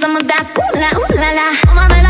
some of that ooh la la. Oh, my